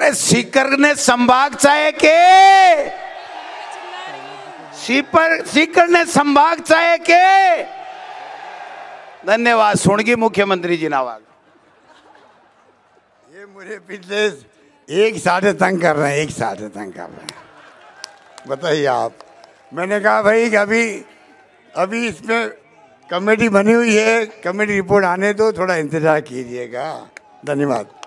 अरे सीकर ने संभाग चाहे के सीकर ने संभाग चाहे के। धन्यवाद। सुणगी मुख्यमंत्री जी नावाग। ये मुझे पिछले एक साढ़े तंग कर रहे हैं, एक साढ़े तंग कर रहे हैं। बताइए आप। मैंने कहा भाई अभी इसमें कमेटी बनी हुई है, कमेटी रिपोर्ट आने दो, थोड़ा इंतजार कीजिएगा। धन्यवाद।